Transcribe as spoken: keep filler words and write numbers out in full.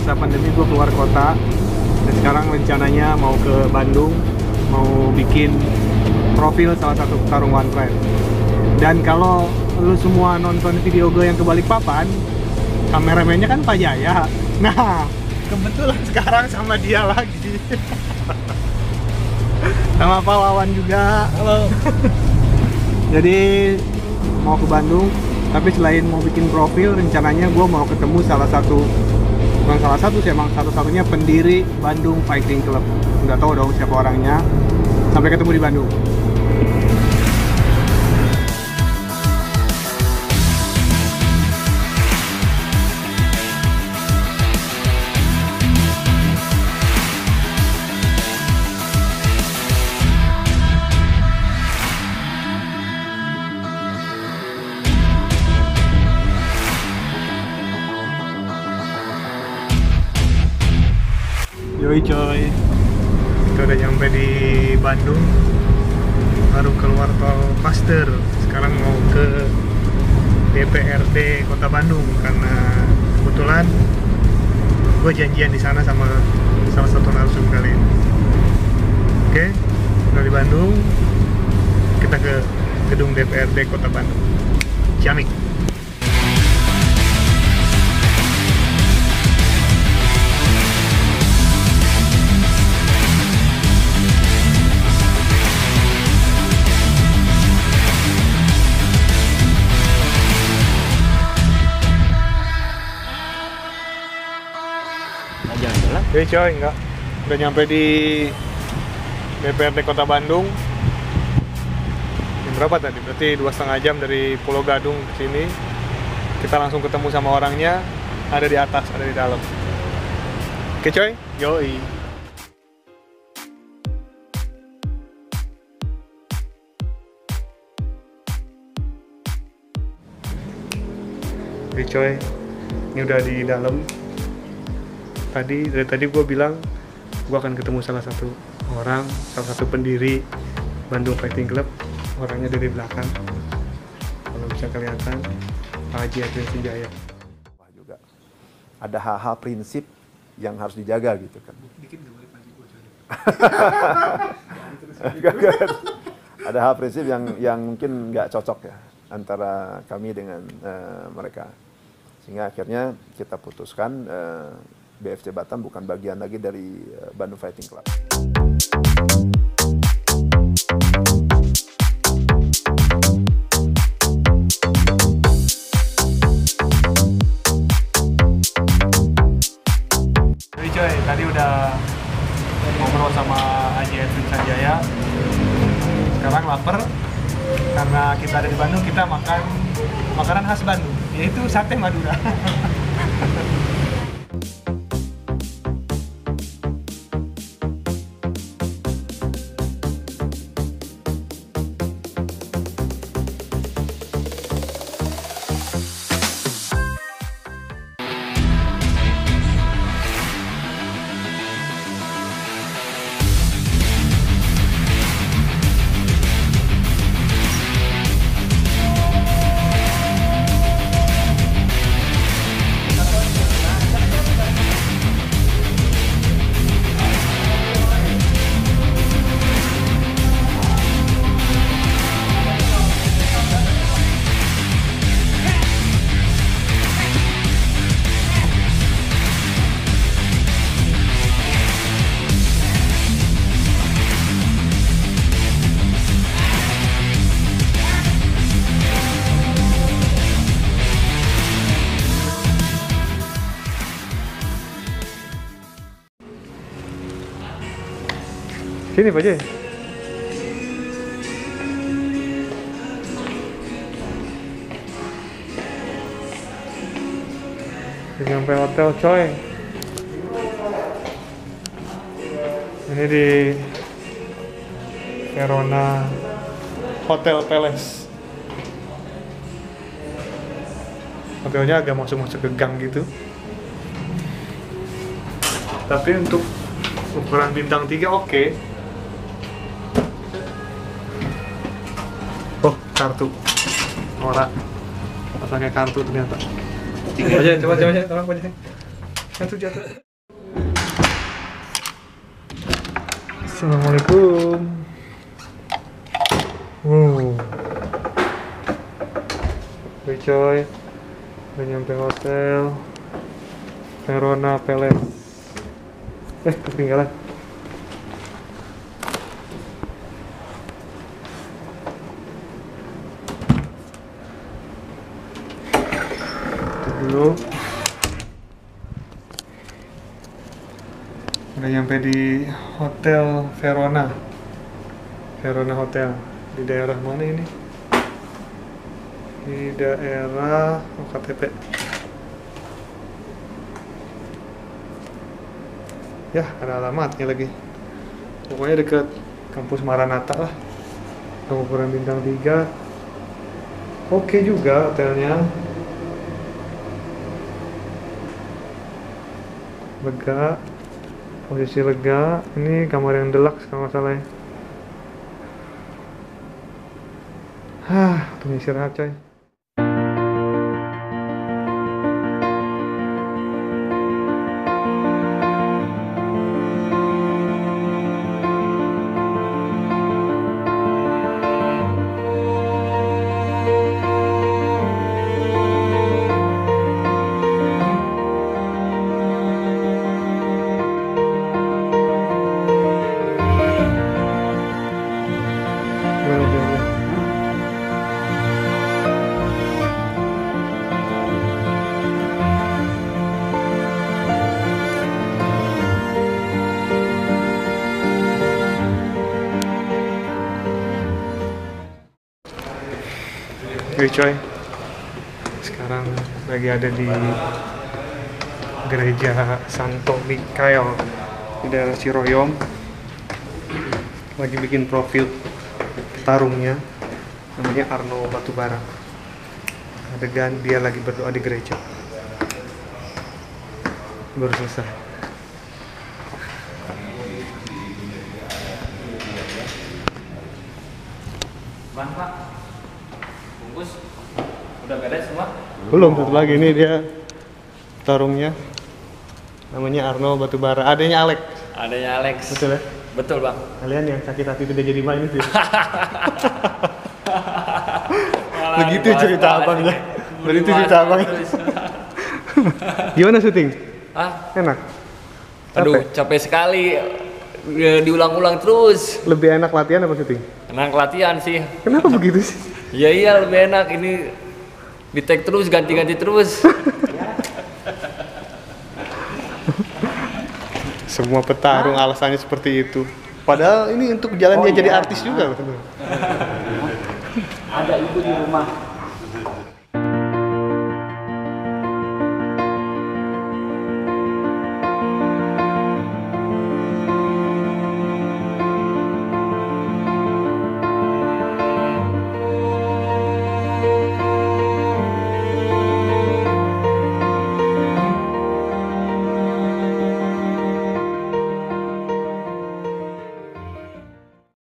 masa pandemi gue keluar kota, dan sekarang rencananya mau ke Bandung, mau bikin profil salah satu petarung One Pride. Dan kalau lu semua nonton video gue yang ke Balikpapan, kameramennya kan Pak Jaya. Nah, kebetulan sekarang sama dia lagi. Sama pahlawan juga. Halo. Jadi mau ke Bandung, tapi selain mau bikin profil, rencananya gue mau ketemu salah satu, bukan salah satu sih, emang satu-satunya pendiri Bandung Fighting Club. Nggak tahu dong siapa orangnya. Sampai ketemu di Bandung. Yoi coy, kita udah nyampe di Bandung, baru keluar tol Paster. Sekarang mau ke D P R D Kota Bandung karena kebetulan gue janjian di sana sama salah satu narasumber kali ini. Oke, udah di Bandung, kita ke gedung D P R D Kota Bandung. Ciamik. Oke coy, enggak. Udah nyampe di D P R D Kota Bandung. Jam berapa tadi? Berarti dua setengah jam dari Pulau Gadung ke sini. Kita langsung ketemu sama orangnya. Ada di atas, ada di dalam. Oke coy, yoi. Oke coy, ini udah di dalam. Tadi, dari tadi gue bilang gue akan ketemu salah satu orang, salah satu pendiri Bandung Fighting Club. Orangnya dari belakang, kalau bisa kelihatan, Pak Haji Edwin Sanjaya. Juga ada hal-hal prinsip yang harus dijaga gitu kan. Dikit gak boleh Pak Haji gue Ada hal prinsip yang yang mungkin nggak cocok ya antara kami dengan uh, mereka, sehingga akhirnya kita putuskan uh, B F C Batam bukan bagian lagi dari uh, Bandung Fighting Club. Jadi coy, tadi udah ngobrol sama Haji Edwin Sanjaya. Sekarang lapar, karena kita ada di Bandung, kita makan makanan khas Bandung, yaitu sate Madura. Sini Pak Jay. Sampai hotel coy. Ini di Verona Hotel Palace. Hotelnya agak masuk-masuk ke gang gitu. Tapi untuk ukuran bintang tiga oke. Okay. Oh, kartu. Ora. Pakai kartu ternyata. Coba aja, coba coba aja, tolong aja. Jatuh jatuh. Assalamualaikum. Wow. Oke coy, udah nyampe hotel Verona Palace. Eh, ketinggalan. Itu dulu. Udah nyampe di Hotel Verona. Verona Hotel di daerah mana ini? Di daerah oh, K T P. Ya, ada alamatnya lagi. Pokoknya dekat kampus Maranatha lah. Pengukuran bintang tiga. Oke juga hotelnya. Lega. Posisi lega. Ini kamar yang deluxe kalau nggak salah ya. Hah, tunggu istirahat coy. Oke coy, sekarang lagi ada di gereja Santo Mikael di daerah Ciroyom. Lagi bikin profil petarungnya, namanya Arno Batubara. Adegan dia lagi berdoa di gereja. Baru selesai. Bang, Pak. Bungkus udah beres semua? Belum, satu lagi ini dia petarungnya. Namanya Arno Batubara. Adanya Alex. Adanya Alex. Betul ya? Betul, Bang. Kalian yang sakit hati tidak jadi main itu. Begitu cerita abangnya. Begitu cerita abangnya. Gimana syuting? Hah? Enak? Aduh, Capek? capek sekali. Ya, diulang-ulang terus. Lebih enak latihan apa syuting? Enak latihan sih. Kenapa begitu sih? Iya iya lebih enak ini di take terus ganti-ganti terus. Semua petarung alasannya seperti itu. Padahal ini untuk jalan Oh dia jadi iya. artis juga. Ada ibu di rumah